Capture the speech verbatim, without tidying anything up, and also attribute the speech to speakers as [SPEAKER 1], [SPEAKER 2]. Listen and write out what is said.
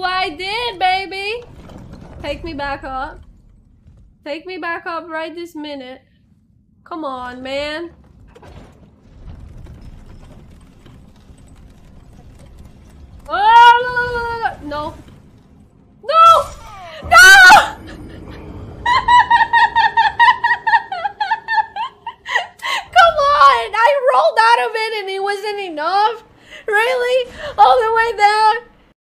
[SPEAKER 1] you I did, baby. Take me back up. Take me back up right this minute. Come on, man. Oh, no. No! No! Come on! I rolled out of it and it wasn't enough. Really? All the way down.